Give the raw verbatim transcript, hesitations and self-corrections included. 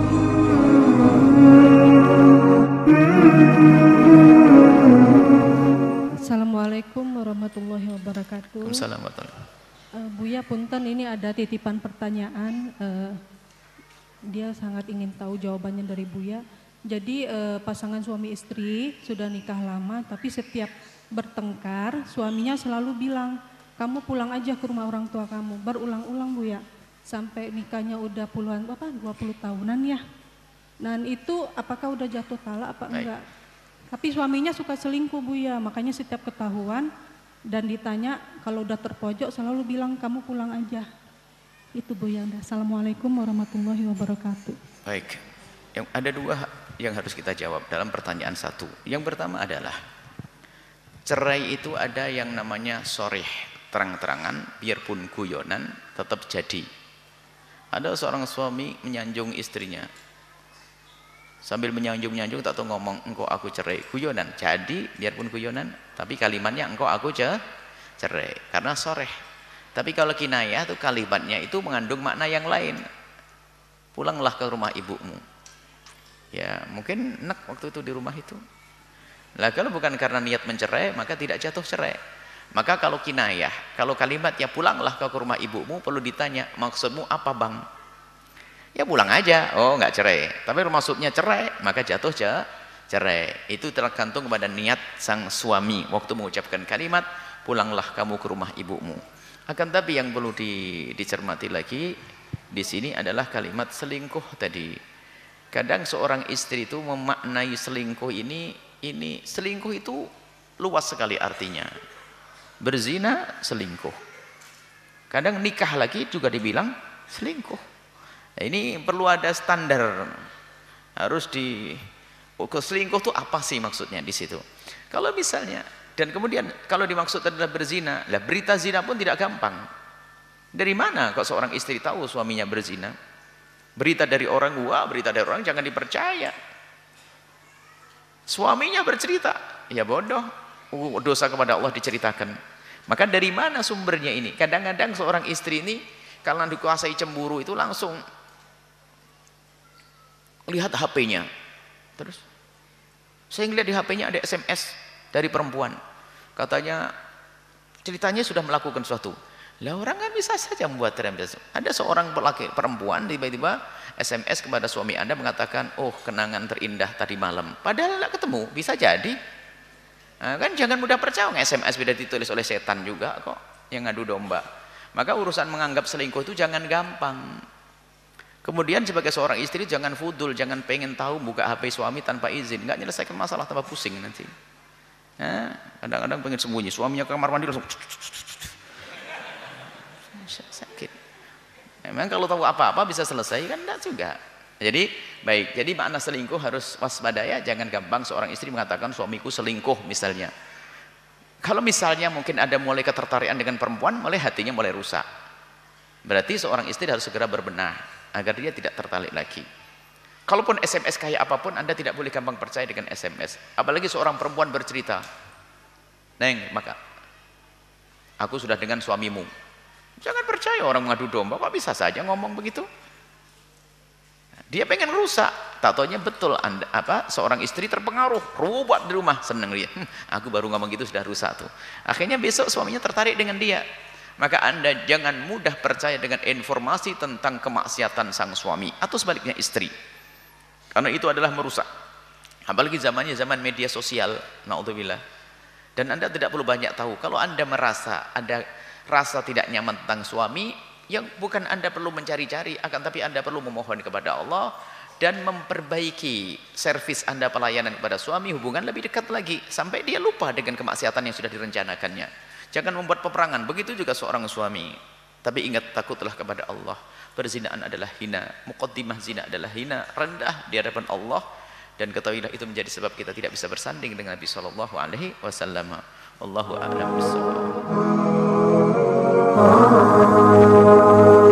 Assalamualaikum warahmatullahi wabarakatuh. Assalamualaikum. Uh, Buya punten, ini ada titipan pertanyaan. Uh, dia sangat ingin tahu jawabannya dari Buya. Jadi uh, pasangan suami istri sudah nikah lama, tapi setiap bertengkar suaminya selalu bilang, kamu pulang aja ke rumah orang tua kamu. Berulang-ulang Buya, sampai nikahnya udah puluhan apa dua puluh tahunan ya. Dan itu apakah udah jatuh talak apa Baik. enggak? Tapi suaminya suka selingkuh Buya, makanya setiap ketahuan dan ditanya kalau udah terpojok selalu bilang kamu pulang aja. Itu Buya. Assalamualaikum warahmatullahi wabarakatuh. Baik, yang ada dua yang harus kita jawab dalam pertanyaan satu. Yang pertama adalah cerai itu ada yang namanya sorih, terang-terangan, biarpun guyonan tetap jadi. Ada seorang suami menyanjung istrinya, sambil menyanjung-nyanjung tak tahu ngomong engkau aku cerai, guyonan. Jadi biarpun guyonan tapi kalimatnya engkau aku cerai karena soreh. Tapi kalau kinayah tuh kalimatnya itu mengandung makna yang lain. Pulanglah ke rumah ibumu. Ya mungkin enak waktu itu di rumah itu. Lah kalau bukan karena niat mencerai maka tidak jatuh cerai. Maka kalau kinayah, kalau kalimatnya pulanglah ke rumah ibumu, perlu ditanya maksudmu apa bang? Ya pulang aja, oh nggak cerai. Tapi maksudnya cerai, maka jatuh cerai. Itu tergantung kepada niat sang suami waktu mengucapkan kalimat pulanglah kamu ke rumah ibumu. Akan tapi yang perlu di, dicermati lagi di sini adalah kalimat selingkuh tadi. Kadang seorang istri itu memaknai selingkuh ini, ini selingkuh itu luas sekali artinya. Berzina selingkuh. Kadang nikah lagi juga dibilang selingkuh. Nah, ini perlu ada standar, harus di oh, selingkuh itu apa sih maksudnya di situ. Kalau misalnya dan kemudian kalau dimaksud adalah berzina, lah berita zina pun tidak gampang. Dari mana kok seorang istri tahu suaminya berzina? Berita dari orang, wah berita dari orang jangan dipercaya. Suaminya bercerita, ya bodoh, dosa kepada Allah diceritakan. Maka dari mana sumbernya ini? Kadang-kadang seorang istri ini kalau dikuasai cemburu itu langsung lihat H P-nya. Terus saya ngeliat di H P-nya ada S M S dari perempuan. Katanya ceritanya sudah melakukan sesuatu. Lah orang kan bisa saja membuat terus. Ada seorang laki perempuan tiba-tiba S M S kepada suami Anda mengatakan, "Oh, kenangan terindah tadi malam." Padahal tidak ketemu, bisa jadi. Nah, kan jangan mudah percaya, S M S beda ditulis oleh setan juga kok yang ngadu domba. Maka urusan menganggap selingkuh itu jangan gampang. Kemudian sebagai seorang istri jangan fudul, jangan pengen tahu buka H P suami tanpa izin, nggak menyelesaikan masalah, tambah pusing nanti. Nah, kadang-kadang pengen sembunyi, suaminya ke kamar mandi langsung sakit. Memang kalau tahu apa-apa bisa selesai kan enggak juga. Jadi baik, jadi makna selingkuh harus waspada ya, jangan gampang seorang istri mengatakan suamiku selingkuh misalnya. Kalau misalnya mungkin ada mulai ketertarikan dengan perempuan, mulai hatinya mulai rusak. Berarti seorang istri harus segera berbenah agar dia tidak tertarik lagi. Kalaupun S M S kayak apapun, Anda tidak boleh gampang percaya dengan S M S. Apalagi seorang perempuan bercerita, "Neng, maka aku sudah dengan suamimu." Jangan percaya orang mengadu domba, kok bisa saja ngomong begitu. Dia pengen rusak, tak taunya betul anda, apa seorang istri terpengaruh, rubat di rumah, seneng dia. Hm, aku baru ngomong gitu sudah rusak tuh. Akhirnya besok suaminya tertarik dengan dia. Maka Anda jangan mudah percaya dengan informasi tentang kemaksiatan sang suami atau sebaliknya istri. Karena itu adalah merusak. Apalagi zamannya zaman media sosial, naudzubillah. Dan Anda tidak perlu banyak tahu. Kalau Anda merasa ada rasa tidak nyaman tentang suami, yang bukan Anda perlu mencari-cari, akan tapi Anda perlu memohon kepada Allah dan memperbaiki servis Anda, pelayanan kepada suami, hubungan lebih dekat lagi sampai dia lupa dengan kemaksiatan yang sudah direncanakannya. Jangan membuat peperangan. Begitu juga seorang suami. Tapi ingat, takutlah kepada Allah. Perzinaan adalah hina, muqaddimah zina adalah hina, rendah di hadapan Allah, dan ketahuilah itu menjadi sebab kita tidak bisa bersanding dengan Nabi sallallahu alaihi wasallam. Wallahu a'lam bishawab.